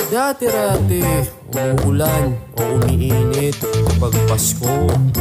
Dati-rati, umuulan o umiinit kapag Pasko.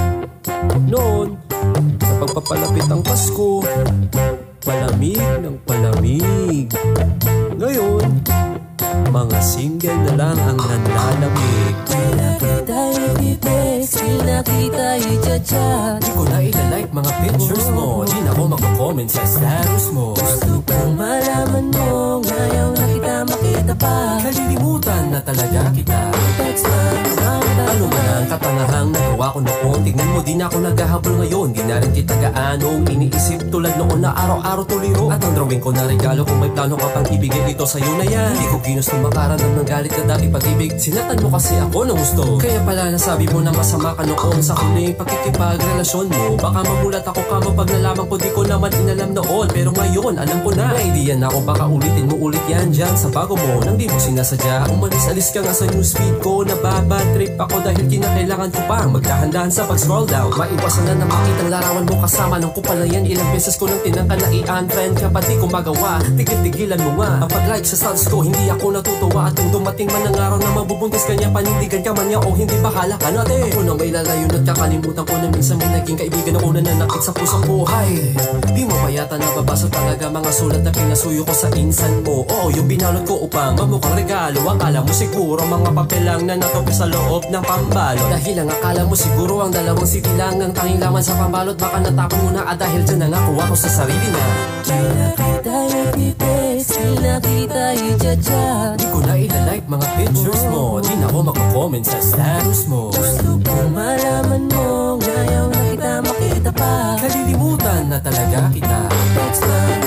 Noon, kapag papalapit ang Pasko, palamig ng palamig. Ngayon, mga single na lang ang nanlalamig. Kita i-text, kita i-chat. Di ko na ilalike mga pictures mo, di na ako magko-comment sa status mo. Gusto kong malaman mo, ngayon na kita makita pa. Kalilimutan na talaga kita. Text lang, Ano man ang katangahang nagawa ko noon, tignan mo, di na ako naghahabol ngayon. Di na rin kita gaanong iniisip tulad noon na araw-araw tuliro. At ang drawing ko na regalo kung may plano ka pang ibigay ito sa'yo na yan. Hindi ko ginusto makaramdam ng galit na dati pag-ibig. Sinatan mo kasi ako ng gusto. Kaya pala nasabi mo na masama ka noon sa huling pakikipagrelasyon mo. Baka mamulat ako kamo pag nalaman ko, di ko naman inalam noon. Pero ngayon alam ko na, may idea na ako, baka ulitin mo ulit yan dyan sa bago mo. Nang di mo sinasadya, umalis-alis ka nga sa newsfeed ko. Nababad trip ako dahil kinakailangan ko pang magdahan-dahan sa pag-scroll down. Maiwasan na makitang larawan mo kasama ng kupal na yan. Ilang beses ko nang tinangka na i-unfriend ka, pati ko magawa. Tigil-tigilan mo nga ang pag-like sa status ko, hindi ako natutuwa. At kung dumating man ang araw na mabubuntis ka niya, panindigan ka man niya o hindi, bahala ka na din. Ako na may lalayon at kakalimutan ko na minsan may naging kaibigan ako na nanakit sa pusang buhay. Di mo ba yata nababasa talaga mga sulat na pinasuyo ko sa insan mo? Oo, yung binalot ko upang mamukhang regalo. Akala mo siguro mga papel lang na natopi sa loob ng pambalot. Dahil ang akala mo siguro ang dalawang city lang ang tanging laman sa pambalot. Baka natapon mo na dahil dyan na nakuha ko sa sarili na. kita i-text, kita i-chat. Di ko na ilalike mga pictures mo, di na ako magko-comment sa status mo. Gusto kong malaman mo, ngayon na kita makita pa. Kalilimutan na talaga kita. Text lang,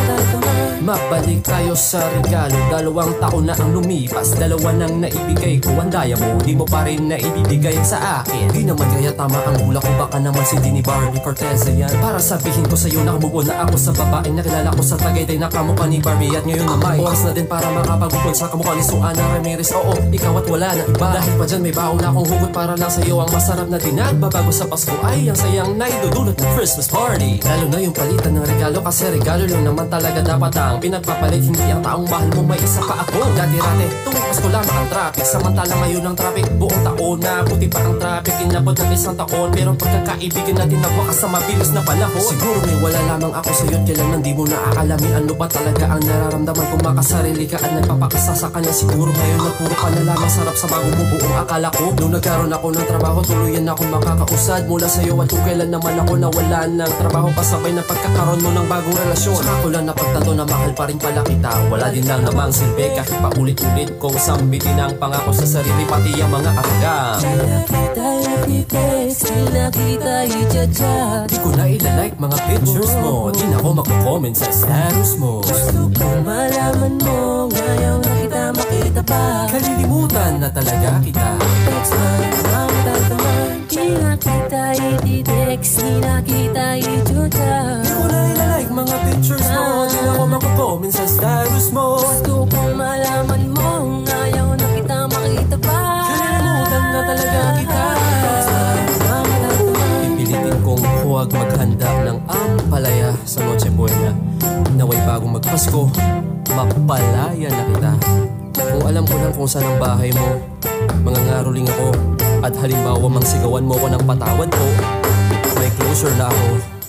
Mabalik tayo sa regalo, 2 taon na ang lumipas. 2 nang naibigay ko, ang daya mo, di mo pa rin na ibibigay sa akin. Di naman kaya tama ang hula ko, baka naman si Dini Barbie Cortez yan. Para sabihin ko sa'yo na kumubo na ako sa babaeng nakilala ko sa Tagaytay na kamukha ni Barbie. At ngayon na may oras na din para makapagpupon sa kamukha ni Suana Ramirez. Oo, ikaw at wala na iba. Dahil pa dyan may baon na akong hugot para lang sa'yo. Ang masarap na dinagbabago sa Pasko ay ang sayang na idudulot ng Christmas party. Lalo na yung palitan ng regalo, kasi regalo lang naman talaga dapat ang pinagpapalit, hindi ang taong mahal mo, may isa pa ako. Dati-rati, tuwing Pasko lamang ang traffic, samantala ngayon ang traffic buong taon na. Buti pa ang traffic, inabot ng 1 taon. Pero pagkakaibigan natin nagwakas sa mabilis na panahon. Siguro may wala lamang ako sa'yo, kailangan di mo naaalami ano ba talaga ang nararamdaman kung makasarili ka at nagpapakasa sa kanya. Siguro ngayon na puro ka na lamang sarap sa bago mo buong akala ko. Nung nagkaroon ako ng trabaho, tuluyan ako makakausad mula sa'yo. At kung kailan naman ako nawala ng trabaho, pasabay na pagkakaroon mo ng bagong relasyon. Saka ko lang napagtanto na mahal pa rin pala kita. Wala din lang namang silbi kahit paulit-ulit kong sambitin ang pangako sa sarili, pati ang mga aragam. kita i-text, kita i-chat. Di ko na ilalike mga pictures mo, di na ako magko-comment sa status mo. Gusto kong malaman mo, ngayon na kita makita pa. Kalilimutan na talaga kita. Text lang, kita i-text, kita i-chat. Di ko na ilalike mga pictures mo, di na ako magko-comment sa status mo. Gusto kong malaman mo, ngayon na kita makita pa. Kalilimutan na talaga kita. Pipilitin kong huwag maghanda ng ampalaya sa Noche Buena. Naway bagong magpasko, mapalaya na kita. Kung alam ko lang kung saan ang bahay mo, mga ngaruling ako. At halimbawa mang sigawan mo ko ng patawad ko, may closure na ako.